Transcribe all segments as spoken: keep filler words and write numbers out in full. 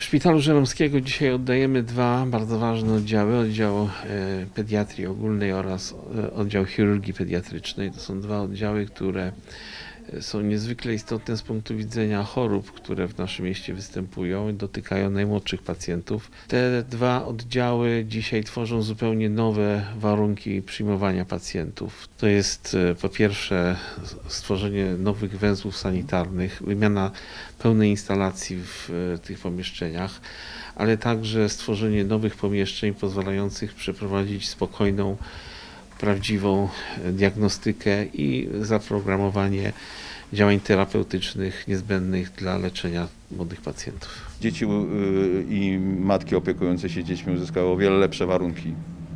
Szpitalu Żeromskiego dzisiaj oddajemy dwa bardzo ważne oddziały. Oddział pediatrii ogólnej oraz oddział chirurgii pediatrycznej. To są dwa oddziały, które są niezwykle istotne z punktu widzenia chorób, które w naszym mieście występują i dotykają najmłodszych pacjentów. Te dwa oddziały dzisiaj tworzą zupełnie nowe warunki przyjmowania pacjentów. To jest po pierwsze stworzenie nowych węzłów sanitarnych, wymiana pełnej instalacji w tych pomieszczeniach, ale także stworzenie nowych pomieszczeń pozwalających przeprowadzić spokojną, prawdziwą diagnostykę i zaprogramowanie działań terapeutycznych niezbędnych dla leczenia młodych pacjentów. Dzieci i matki opiekujące się dziećmi uzyskały o wiele lepsze warunki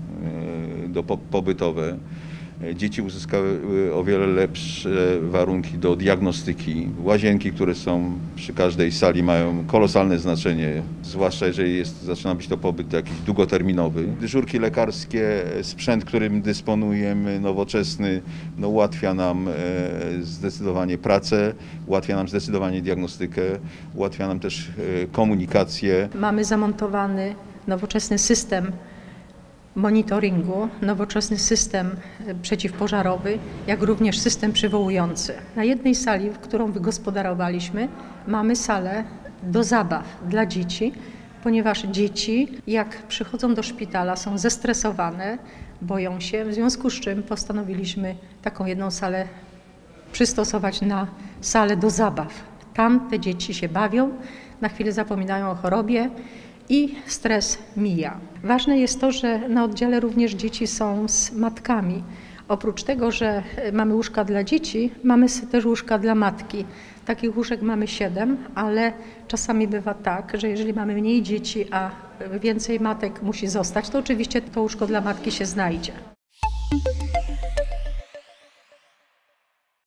do pobytowe. Dzieci uzyskały o wiele lepsze warunki do diagnostyki. Łazienki, które są przy każdej sali, mają kolosalne znaczenie, zwłaszcza jeżeli jest, zaczyna być to pobyt jakiś długoterminowy. Dyżurki lekarskie, sprzęt, którym dysponujemy, nowoczesny, no, ułatwia nam zdecydowanie pracę, ułatwia nam zdecydowanie diagnostykę, ułatwia nam też komunikację. Mamy zamontowany nowoczesny system monitoringu, nowoczesny system przeciwpożarowy, jak również system przywołujący. Na jednej sali, którą wygospodarowaliśmy, mamy salę do zabaw dla dzieci, ponieważ dzieci, jak przychodzą do szpitala, są zestresowane, boją się, w związku z czym postanowiliśmy taką jedną salę przystosować na salę do zabaw. Tam te dzieci się bawią, na chwilę zapominają o chorobie i stres mija. Ważne jest to, że na oddziale również dzieci są z matkami. Oprócz tego, że mamy łóżka dla dzieci, mamy też łóżka dla matki. Takich łóżek mamy siedem, ale czasami bywa tak, że jeżeli mamy mniej dzieci, a więcej matek musi zostać, to oczywiście to łóżko dla matki się znajdzie.